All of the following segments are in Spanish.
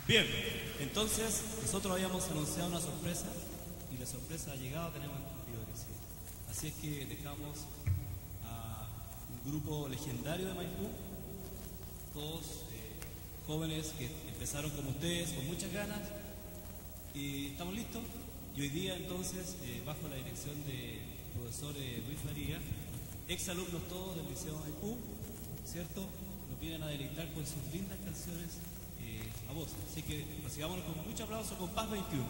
Bien, entonces nosotros habíamos anunciado una sorpresa y la sorpresa ha llegado, tenemos entendido que sí. Así es que dejamos a un grupo legendario de Maipú, todos jóvenes que empezaron como ustedes, con muchas ganas, y estamos listos. Y hoy día entonces, bajo la dirección del profesor Luis Faría, exalumnos todos del Liceo Maipú, ¿cierto? Nos vienen a deleitar con sus lindas canciones a voz. Así que recibamámoslo con mucho aplauso con Paz 21.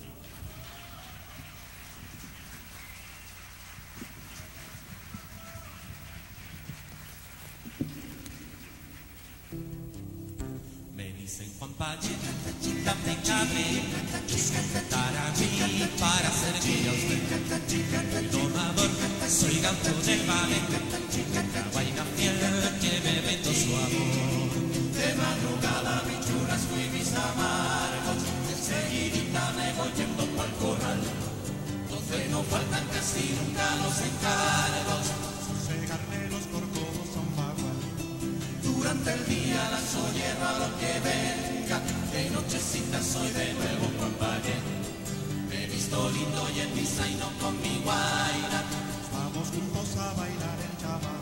Me dicen Juan Pache, dame cabre, yo soy Taramí para servir a usted. Soy domador, soy gaucho del valle, una vaina fiel que me vendo su amor. De madrugada mis churrasco y mis amargos, enseguidita me voy yendo pa'l corral, donde no faltan casi nunca los encargos. Sosegarle los corcovos a un bagual. Durante el día las hierro a lo que venga, de nochecita soy de nuevo Juan Valle. Me he visto lindo y en misa y no con mi guaina. Vamos juntos a bailar el chamamé.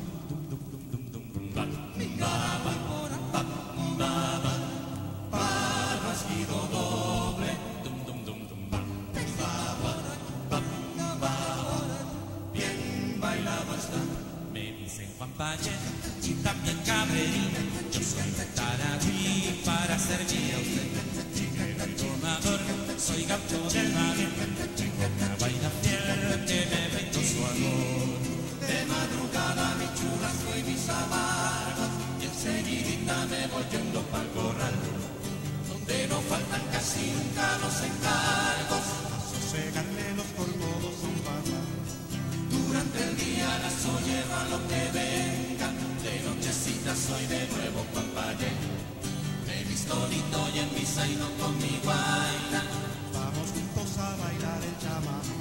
Rasguido doble. Bien bailado está. Me dicen Juan Valle y también Cabrerín. Yo soy de Taradí para servir a usted. El domador, soy gaucho del valle. Una vaina fiel que me vendo su amor. De madrugada mi churrasco y mis amargos, y enseguidita me voy yendo pa'l corral, donde no faltan casi nunca los encargos. A sosegarle los corcovos a un bagual. Durante el día las hierro a lo que venga, de nochecita soy de nuevo Juan Valle. Me he visto lindo y en misa y no con mi guaina. Vamos juntos a bailar el chamamé.